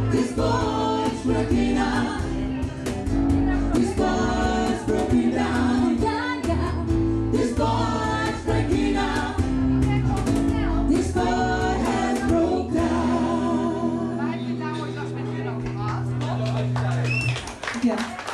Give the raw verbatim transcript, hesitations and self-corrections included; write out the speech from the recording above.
This boy's breaking up. This boy's broken down. Yeah, yeah. This boy's breaking up. This boy has broke down. Ja.